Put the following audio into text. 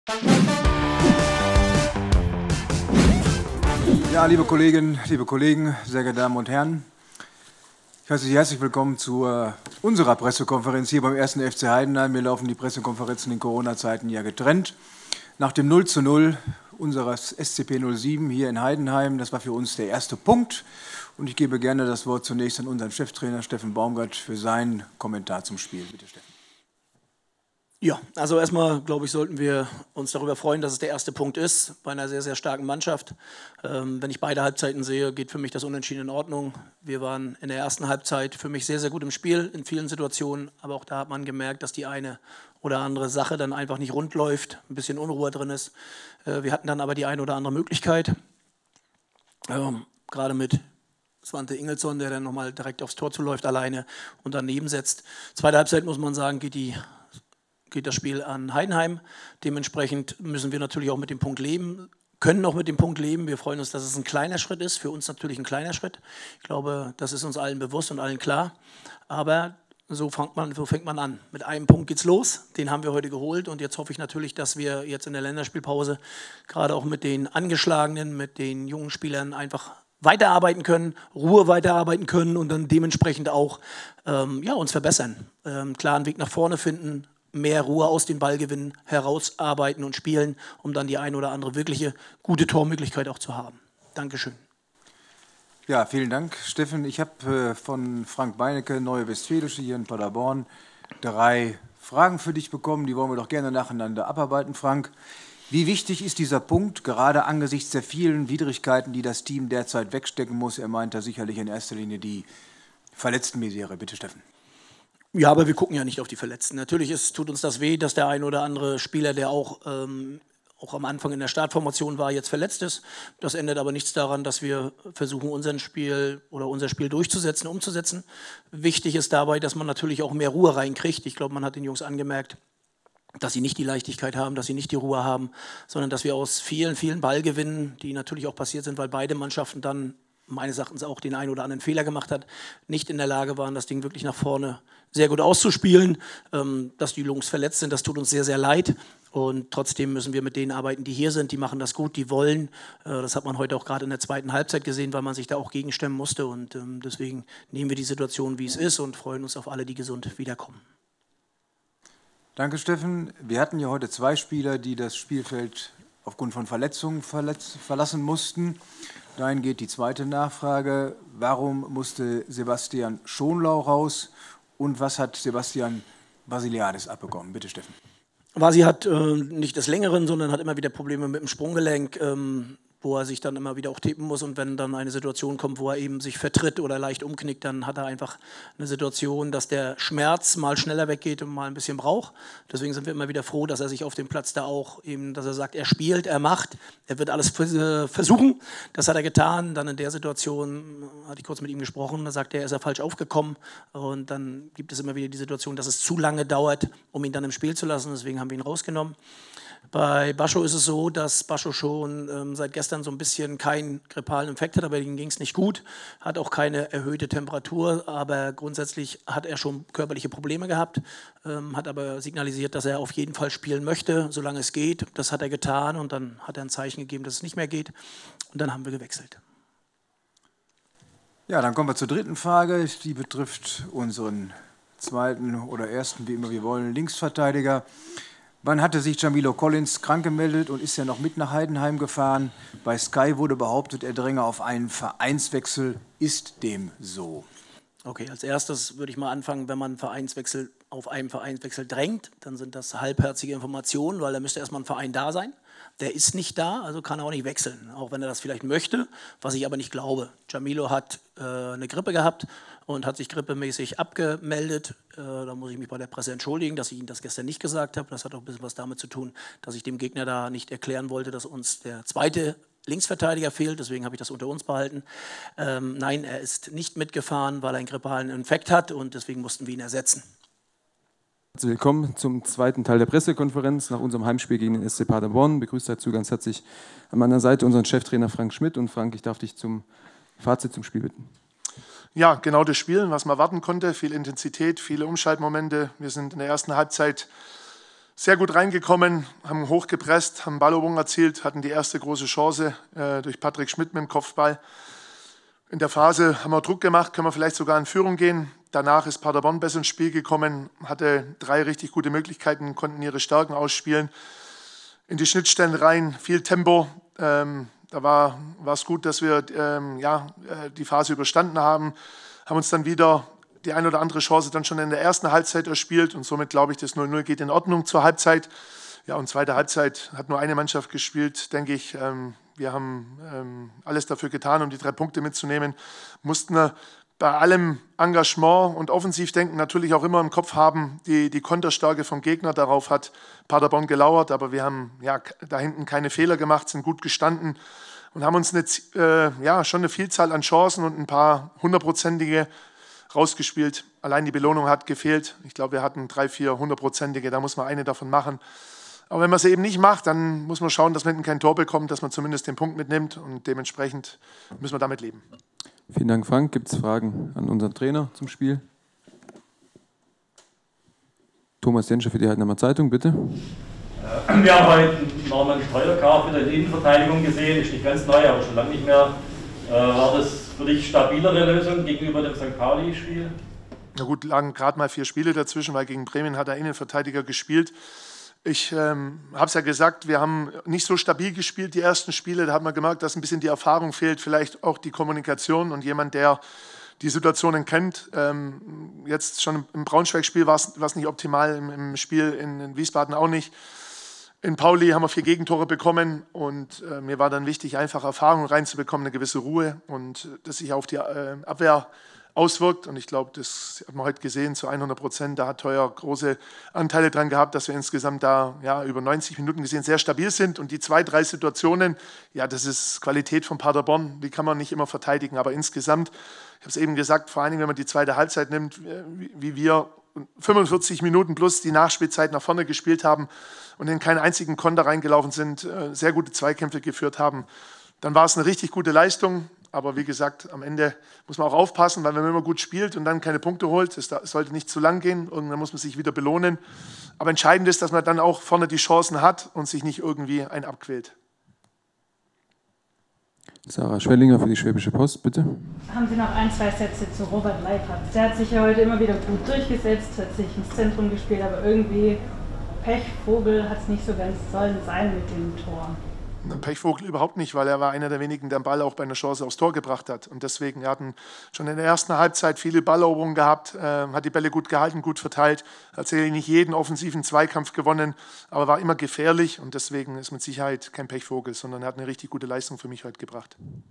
Ja, liebe Kolleginnen, liebe Kollegen, sehr geehrte Damen und Herren, ich heiße Sie herzlich willkommen zu unserer Pressekonferenz hier beim 1. FC Heidenheim. Wir laufen die Pressekonferenzen in Corona-Zeiten ja getrennt. Nach dem 0:0 unseres SCP 07 hier in Heidenheim, das war für uns der erste Punkt. Und ich gebe gerne das Wort zunächst an unseren Cheftrainer Steffen Baumgart für seinen Kommentar zum Spiel. Bitte, Steffen. Ja, also erstmal, glaube ich, sollten wir uns darüber freuen, dass es der erste Punkt ist bei einer sehr, sehr starken Mannschaft. Wenn ich beide Halbzeiten sehe, geht für mich das Unentschieden in Ordnung. Wir waren in der ersten Halbzeit für mich sehr, sehr gut im Spiel in vielen Situationen, aber auch da hat man gemerkt, dass die eine oder andere Sache dann einfach nicht rund läuft, ein bisschen Unruhe drin ist. Wir hatten dann aber die eine oder andere Möglichkeit, gerade mit Svante Ingelsson, der dann nochmal direkt aufs Tor zuläuft alleine und daneben setzt. Zweite Halbzeit, muss man sagen, geht das Spiel an Heidenheim. Dementsprechend müssen wir natürlich auch mit dem Punkt leben, können auch mit dem Punkt leben. Wir freuen uns, dass es ein kleiner Schritt ist, für uns natürlich ein kleiner Schritt. Ich glaube, das ist uns allen bewusst und allen klar. Aber so fängt man an. Mit einem Punkt geht's los, den haben wir heute geholt und jetzt hoffe ich natürlich, dass wir jetzt in der Länderspielpause gerade auch mit den Angeschlagenen, mit den jungen Spielern einfach weiterarbeiten können, Ruhe weiterarbeiten können und dann dementsprechend auch uns verbessern. Klaren Weg nach vorne finden, mehr Ruhe aus dem Ballgewinn herausarbeiten und spielen, um dann die ein oder andere wirkliche gute Tormöglichkeit auch zu haben. Dankeschön. Ja, vielen Dank, Steffen. Ich habe von Frank Beinecke, Neue Westfälische hier in Paderborn, 3 Fragen für dich bekommen. Die wollen wir doch gerne nacheinander abarbeiten, Frank. Wie wichtig ist dieser Punkt, gerade angesichts der vielen Widrigkeiten, die das Team derzeit wegstecken muss? Er meint da sicherlich in erster Linie die Verletztenmisere. Bitte, Steffen. Ja, aber wir gucken ja nicht auf die Verletzten. Natürlich tut uns das weh, dass der ein oder andere Spieler, der auch am Anfang in der Startformation war, jetzt verletzt ist. Das ändert aber nichts daran, dass wir versuchen, unser Spiel durchzusetzen, umzusetzen. Wichtig ist dabei, dass man natürlich auch mehr Ruhe reinkriegt. Ich glaube, man hat den Jungs angemerkt, dass sie nicht die Leichtigkeit haben, dass sie nicht die Ruhe haben, sondern dass wir aus vielen, vielen Ballgewinnen, die natürlich auch passiert sind, weil beide Mannschaften dann meines Erachtens auch den einen oder anderen Fehler gemacht hat, nicht in der Lage waren, das Ding wirklich nach vorne sehr gut auszuspielen. Dass die Jungs verletzt sind, das tut uns sehr, sehr leid. Und trotzdem müssen wir mit denen arbeiten, die hier sind, die machen das gut, die wollen. Das hat man heute auch gerade in der zweiten Halbzeit gesehen, weil man sich da auch gegenstemmen musste. Und deswegen nehmen wir die Situation, wie es ist und freuen uns auf alle, die gesund wiederkommen. Danke, Steffen. Wir hatten ja heute 2 Spieler, die das Spielfeld aufgrund von Verletzungen verlassen mussten. Dahin geht die zweite Nachfrage. Warum musste Sebastian Schonlau raus und was hat Sebastian Vasiliadis abbekommen? Bitte, Steffen. Vasi hat nicht des Längeren, sondern hat immer wieder Probleme mit dem Sprunggelenk, wo er sich dann immer wieder auch tippen muss und wenn dann eine Situation kommt, wo er eben sich vertritt oder leicht umknickt, dann hat er einfach eine Situation, dass der Schmerz mal schneller weggeht und mal ein bisschen braucht. Deswegen sind wir immer wieder froh, dass er sich auf dem Platz da auch eben, dass er sagt, er spielt, er macht, er wird alles versuchen. Das hat er getan. Dann in der Situation hatte ich kurz mit ihm gesprochen, da sagt er, ist er falsch aufgekommen und dann gibt es immer wieder die Situation, dass es zu lange dauert, um ihn dann im Spiel zu lassen. Deswegen haben wir ihn rausgenommen. Bei Bascho ist es so, dass Bascho schon seit gestern so ein bisschen keinen grippalen Infekt hat, aber ihm ging es nicht gut, hat auch keine erhöhte Temperatur, aber grundsätzlich hat er schon körperliche Probleme gehabt, hat aber signalisiert, dass er auf jeden Fall spielen möchte, solange es geht. Das hat er getan und dann hat er ein Zeichen gegeben, dass es nicht mehr geht und dann haben wir gewechselt. Ja, dann kommen wir zur dritten Frage, die betrifft unseren zweiten oder ersten, wie immer wir wollen, Linksverteidiger. Wann hatte sich Jamilo Collins krank gemeldet und ist ja noch mit nach Heidenheim gefahren? Bei Sky wurde behauptet, er dränge auf einen Vereinswechsel. Ist dem so? Okay, als erstes würde ich mal anfangen, wenn man auf einen Vereinswechsel drängt, dann sind das halbherzige Informationen, weil da müsste erstmal ein Verein da sein. Der ist nicht da, also kann er auch nicht wechseln, auch wenn er das vielleicht möchte, was ich aber nicht glaube. Jamilo hat eine Grippe gehabt und hat sich grippemäßig abgemeldet. Da muss ich mich bei der Presse entschuldigen, dass ich Ihnen das gestern nicht gesagt habe. Das hat auch ein bisschen was damit zu tun, dass ich dem Gegner da nicht erklären wollte, dass uns der zweite Linksverteidiger fehlt, deswegen habe ich das unter uns behalten. Nein, er ist nicht mitgefahren, weil er einen grippalen Infekt hat und deswegen mussten wir ihn ersetzen. Herzlich willkommen zum zweiten Teil der Pressekonferenz nach unserem Heimspiel gegen den SC Paderborn. Begrüßt dazu ganz herzlich an meiner Seite unseren Cheftrainer Frank Schmidt. Und Frank, ich darf dich zum Fazit zum Spiel bitten. Ja, genau das Spiel, was man erwarten konnte. Viel Intensität, viele Umschaltmomente. Wir sind in der ersten Halbzeit sehr gut reingekommen, haben hochgepresst, haben Balleroberung erzielt, hatten die erste große Chance durch Patrick Schmidt mit dem Kopfball. In der Phase haben wir Druck gemacht, können wir vielleicht sogar in Führung gehen. Danach ist Paderborn besser ins Spiel gekommen, hatte 3 richtig gute Möglichkeiten, konnten ihre Stärken ausspielen. In die Schnittstellen rein, viel Tempo. Da war es gut, dass wir die Phase überstanden haben uns dann wieder die ein oder andere Chance dann schon in der ersten Halbzeit erspielt und somit glaube ich, das 0-0 geht in Ordnung zur Halbzeit. Ja, und zweite Halbzeit hat nur eine Mannschaft gespielt, denke ich. Wir haben alles dafür getan, um die 3 Punkte mitzunehmen. Mussten bei allem Engagement und Offensivdenken natürlich auch immer im Kopf haben, die Konterstärke vom Gegner. Darauf hat Paderborn gelauert, aber wir haben da hinten keine Fehler gemacht, sind gut gestanden und haben uns schon eine Vielzahl an Chancen und ein paar 100-prozentige rausgespielt. Allein die Belohnung hat gefehlt. Ich glaube, wir hatten 3, 4 100-prozentige, da muss man eine davon machen. Aber wenn man es eben nicht macht, dann muss man schauen, dass man hinten kein Tor bekommt, dass man zumindest den Punkt mitnimmt und dementsprechend müssen wir damit leben. Vielen Dank, Frank. Gibt es Fragen an unseren Trainer zum Spiel? Thomas Jenscher für die Heidenheimer Zeitung, bitte. Wir haben heute Norman Steuergraf wieder in der Innenverteidigung gesehen, ist nicht ganz neu, aber schon lange nicht mehr. War das für dich stabilere Lösung gegenüber dem St. Pauli-Spiel? Na gut, lagen gerade mal 4 Spiele dazwischen, weil gegen Bremen hat er Innenverteidiger gespielt. Ich habe es ja gesagt, wir haben nicht so stabil gespielt, die ersten Spiele. Da hat man gemerkt, dass ein bisschen die Erfahrung fehlt, vielleicht auch die Kommunikation und jemand, der die Situationen kennt. Jetzt schon im Braunschweig-Spiel war es nicht optimal, im Spiel in Wiesbaden auch nicht. In Pauli haben wir 4 Gegentore bekommen und mir war dann wichtig, einfach Erfahrung reinzubekommen, eine gewisse Ruhe und das sich auf die Abwehr auswirkt. Und ich glaube, das hat man heute gesehen zu 100%. Da hat Teuer große Anteile dran gehabt, dass wir insgesamt da über 90 Minuten gesehen sehr stabil sind. Und die 2, 3 Situationen, das ist Qualität von Paderborn, die kann man nicht immer verteidigen. Aber insgesamt, ich habe es eben gesagt, vor allen Dingen, wenn man die zweite Halbzeit nimmt, wie wir 45 Minuten plus die Nachspielzeit nach vorne gespielt haben und in keinen einzigen Konter reingelaufen sind, sehr gute Zweikämpfe geführt haben, dann war es eine richtig gute Leistung. Aber wie gesagt, am Ende muss man auch aufpassen, weil wenn man immer gut spielt und dann keine Punkte holt, es sollte nicht zu lang gehen, irgendwann muss man sich wieder belohnen. Aber entscheidend ist, dass man dann auch vorne die Chancen hat und sich nicht irgendwie einen abquält. Sarah Schwellinger für die Schwäbische Post, bitte. Haben Sie noch 1, 2 Sätze zu Robert Leipert? Der hat sich ja heute immer wieder gut durchgesetzt, hat sich ins Zentrum gespielt, aber irgendwie Pechvogel hat es nicht so ganz sollen sein mit dem Tor. Pechvogel überhaupt nicht, weil er war einer der wenigen, der den Ball auch bei einer Chance aufs Tor gebracht hat. Und deswegen, er hat schon in der ersten Halbzeit viele Balleroberungen gehabt, hat die Bälle gut gehalten, gut verteilt, hat sicherlich nicht jeden offensiven Zweikampf gewonnen, aber war immer gefährlich und deswegen ist mit Sicherheit kein Pechvogel, sondern er hat eine richtig gute Leistung für mich heute gebracht.